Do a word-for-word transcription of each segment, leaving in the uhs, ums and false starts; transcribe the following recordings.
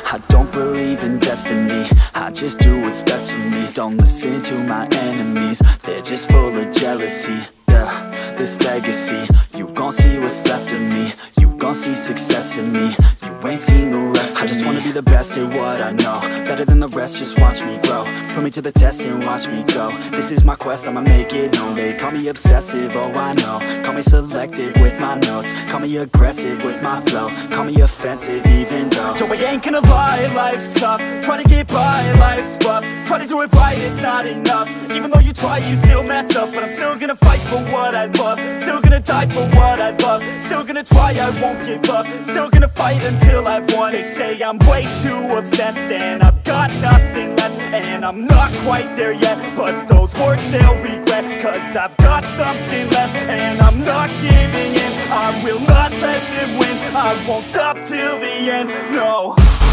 I don't believe in destiny, I just do what's best for me. Don't listen to my enemies, they're just full of jealousy. Yeah, this legacy, you gon' see what's left of me. You gon' see success in me, you ain't seen the rest of me. I just wanna be the best at what I know, better than the rest, just watch me grow. Put me to the test and watch me go. This is my quest, I'ma make it known. They call me obsessive, oh I know. Call me selective with my notes, call me aggressive with my flow, call me offensive even though Yo, I ain't gonna lie, life's tough. Try to get by, life's rough. Try to do it right, it's not enough. Even though you try, you still mess up. But I'm still gonna fight for what I love, still gonna die for what I love, still gonna try, I won't give up, still gonna fight until I've won. They say I'm way too obsessed and I've got nothing left, and I'm not quite there yet, but those words they'll regret, cause I've got something left and I'm not giving in. I will not let them win, I won't stop till the end, no.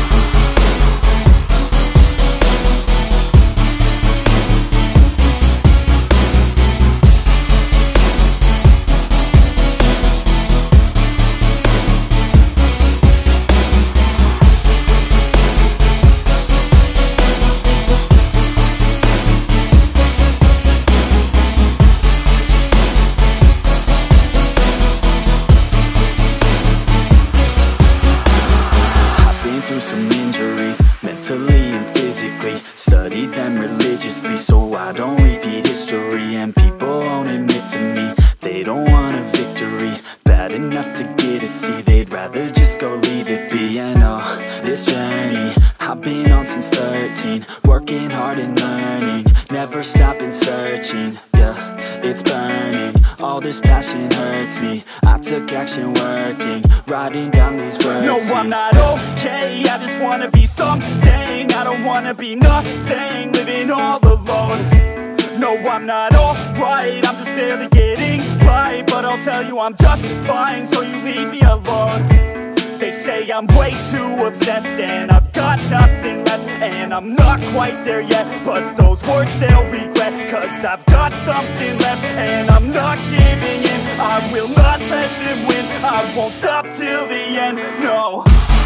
Some injuries, mentally and physically. Studied them religiously so I don't repeat history. And people won't admit to me they don't want a victory bad enough to get a C. They'd rather just go leave it be. And oh, this journey I've been on since thirteen, working hard and learning, never stopping searching. Yeah, it's burning, all this passion hurts me. I took action working, writing down these words. No, I'm not okay, I just wanna be something. I don't wanna be nothing, living all alone. No, I'm not alright, I'm just barely getting by. But I'll tell you I'm just fine, so you leave me alone. They say I'm way too obsessed and I've got nothing left, and I'm not quite there yet, but those words they'll regret, cause I've got something left and I'm not giving in. I will not let them win, I won't stop till the end, no.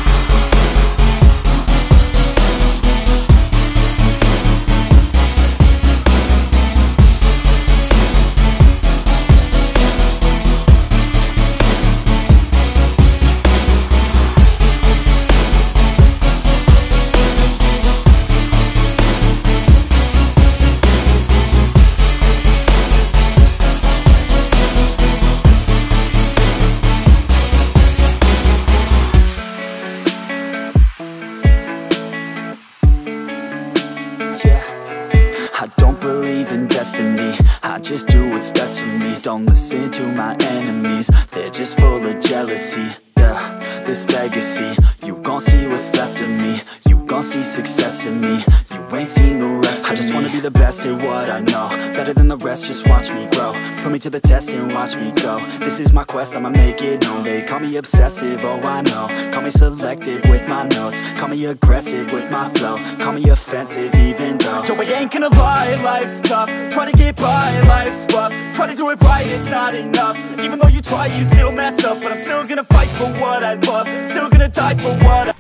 I don't believe in destiny, I just do what's best for me. Don't listen to my enemies, they're just full of jealousy. Yeah, this legacy, you gon' see what's left of me. You gon' see success in me, you ain't seen the rest of me. I just wanna be the best at what I know, better than the rest, just watch me grow. Put me to the test and watch me go. This is my quest, I'ma make it known. They call me obsessive, oh I know. Call me selective with my notes, call me aggressive with my flow, call me offensive even though Yo, I ain't gonna lie, life's tough. Try to get by, life's rough. Try to do it right, it's not enough. Even though you try, you still mess up. But I'm still gonna fight for what I love, still gonna die for what I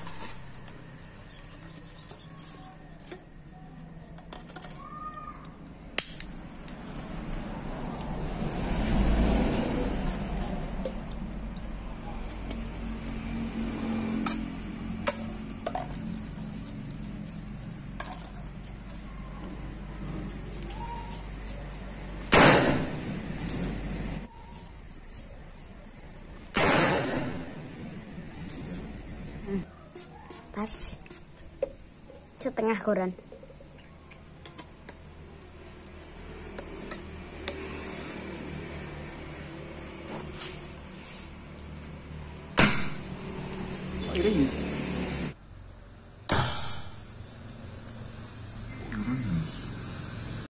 pas setengah koran.